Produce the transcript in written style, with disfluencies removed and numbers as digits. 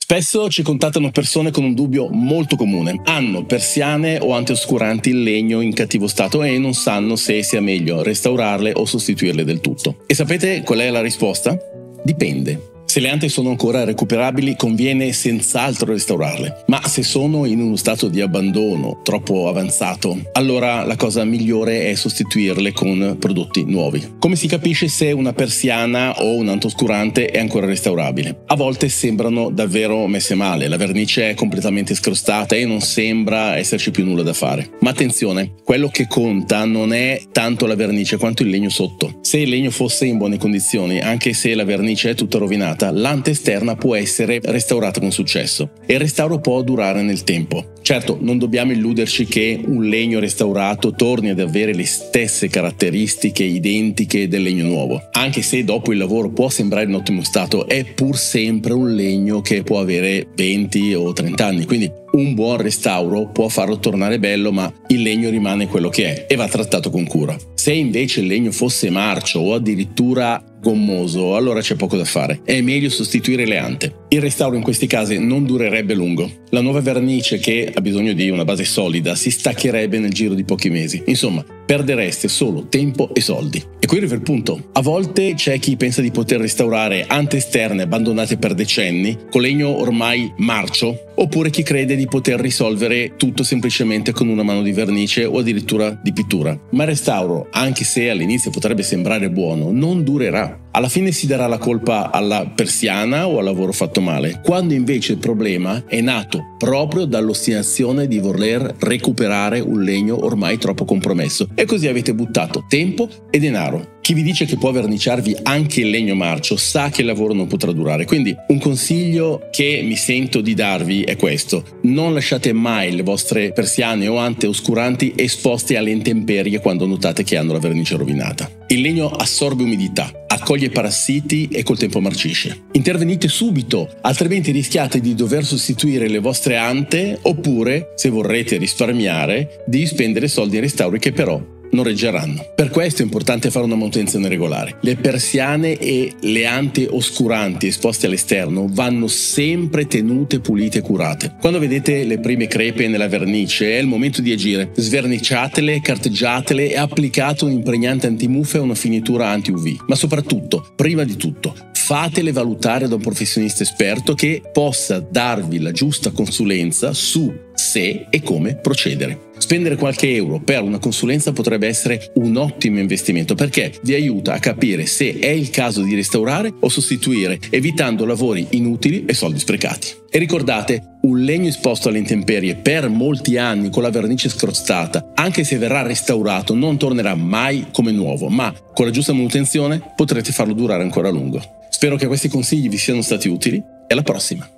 Spesso ci contattano persone con un dubbio molto comune. Hanno persiane o antioscuranti in legno in cattivo stato e non sanno se sia meglio restaurarle o sostituirle del tutto. E sapete qual è la risposta? Dipende. Se le ante sono ancora recuperabili, conviene senz'altro restaurarle. Ma se sono in uno stato di abbandono troppo avanzato, allora la cosa migliore è sostituirle con prodotti nuovi. Come si capisce se una persiana o un antoscurante è ancora restaurabile? A volte sembrano davvero messe male, la vernice è completamente scrostata e non sembra esserci più nulla da fare. Ma attenzione, quello che conta non è tanto la vernice quanto il legno sotto. Se il legno fosse in buone condizioni, anche se la vernice è tutta rovinata, l'ante esterna può essere restaurata con successo e il restauro può durare nel tempo. Certo, non dobbiamo illuderci che un legno restaurato torni ad avere le stesse caratteristiche identiche del legno nuovo. Anche se dopo il lavoro può sembrare in ottimo stato, è pur sempre un legno che può avere 20 o 30 anni, quindi un buon restauro può farlo tornare bello, ma il legno rimane quello che è e va trattato con cura. Se invece il legno fosse marcio o addirittura gommoso, allora c'è poco da fare. È meglio sostituire le ante. Il restauro in questi casi non durerebbe lungo. La nuova vernice, che ha bisogno di una base solida, si staccherebbe nel giro di pochi mesi. Insomma, perdereste solo tempo e soldi. E qui arriva il punto. A volte c'è chi pensa di poter restaurare ante esterne abbandonate per decenni con legno ormai marcio, oppure chi crede di poter risolvere tutto semplicemente con una mano di vernice o addirittura di pittura. Ma il restauro, anche se all'inizio potrebbe sembrare buono, non durerà. Alla fine si darà la colpa alla persiana o al lavoro fatto male, quando invece il problema è nato proprio dall'ostinazione di voler recuperare un legno ormai troppo compromesso, e così avete buttato tempo e denaro. Chi vi dice che può verniciarvi anche il legno marcio sa che il lavoro non potrà durare, quindi un consiglio che mi sento di darvi è questo: non lasciate mai le vostre persiane o ante oscuranti esposte alle intemperie quando notate che hanno la vernice rovinata. Il legno assorbe umidità, accoglie parassiti e col tempo marcisce. Intervenite subito, altrimenti rischiate di dover sostituire le vostre ante, oppure, se vorrete risparmiare, di spendere soldi in restauri che però non reggeranno. Per questo è importante fare una manutenzione regolare. Le persiane e le ante oscuranti esposte all'esterno vanno sempre tenute pulite e curate. Quando vedete le prime crepe nella vernice è il momento di agire. Sverniciatele, carteggiatele e applicate un impregnante antimuffa e una finitura anti-UV. Ma soprattutto, prima di tutto, fatele valutare da un professionista esperto che possa darvi la giusta consulenza su se e come procedere. Spendere qualche euro per una consulenza potrebbe essere un ottimo investimento, perché vi aiuta a capire se è il caso di restaurare o sostituire, evitando lavori inutili e soldi sprecati. E ricordate, un legno esposto alle intemperie per molti anni con la vernice scrostata, anche se verrà restaurato, non tornerà mai come nuovo, ma con la giusta manutenzione potrete farlo durare ancora a lungo. Spero che questi consigli vi siano stati utili e alla prossima!